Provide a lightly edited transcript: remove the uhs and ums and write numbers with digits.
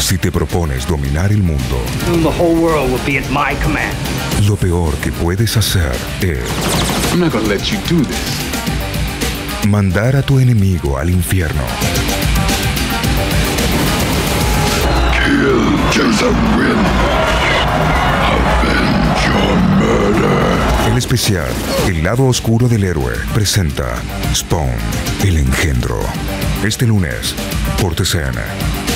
Si te propones dominar el mundo, Soon the whole world will be at my command. lo peor que puedes hacer es I'm not gonna let you do this. mandar a tu enemigo al infierno. Kill Jason Wynn. Avenge your murder. El especial El lado oscuro del héroe presenta Spawn, el engendro. Este lunes por TCN.